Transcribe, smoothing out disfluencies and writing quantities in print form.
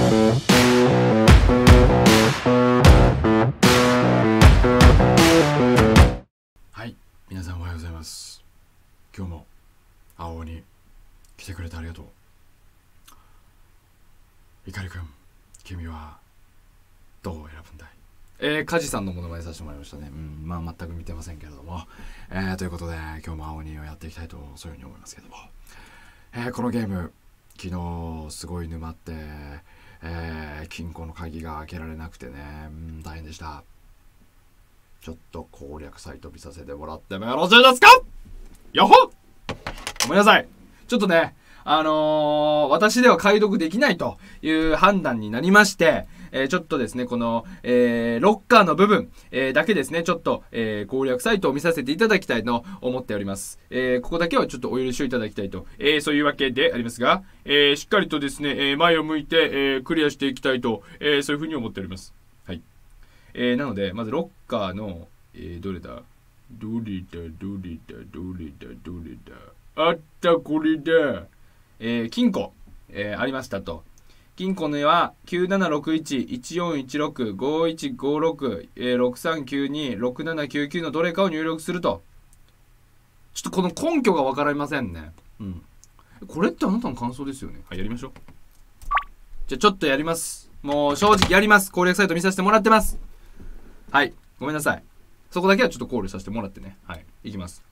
はい、皆さんおはようございます。今日も青鬼に来てくれてありがとう。いかりくん、君はどう選ぶんだい？カジさんのものまねさせてもらいましたね。まあ全く見てませんけれども、ということで今日も青鬼をやっていきたいとそういうふうに思いますけども、このゲーム昨日すごい沼って、金庫の鍵が開けられなくてね、大変でした。ちょっと攻略サイト見させてもらってもよろしいですか？よほっ！ごめんなさい。ちょっとね、私では解読できないという判断になりまして、ちょっとですね、この、ロッカーの部分、だけですね、ちょっと、攻略サイトを見させていただきたいと思っております。ここだけはちょっとお許しをいただきたいと、そういうわけでありますが、しっかりとですね、前を向いて、クリアしていきたいと、そういうふうに思っております。はい。なので、まずロッカーの、どれだあった、これだ。金庫、ありましたと。金庫には9761-1416-5156-6392-6799のどれかを入力すると。ちょっとこの根拠がわかりませんね。これってあなたの感想ですよね。はい、やりましょう。じゃあちょっとやります。もう正直やります。攻略サイト見させてもらってます。はい、ごめんなさい。そこだけはちょっと考慮させてもらってね。はい、いきます。